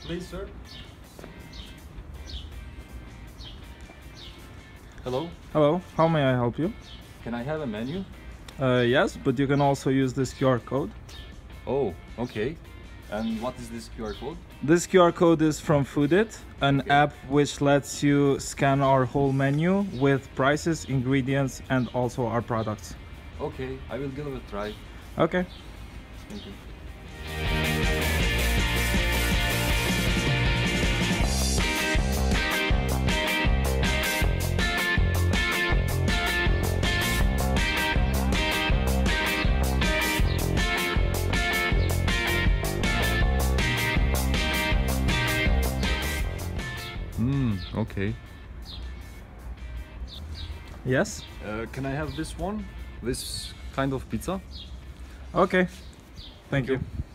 please, sir. Hello, Hello, how may I help you? can I have a menu? Yes, but you can also use this QR code. Oh, okay. And what is this QR code? This QR code is from FoodID, an Okay. app which lets you scan our whole menu with prices, ingredients, and also our products. Okay, I will give it a try. Okay. Thank you. Okay. Yes? Can I have this one? This kind of pizza? Okay. Thank you.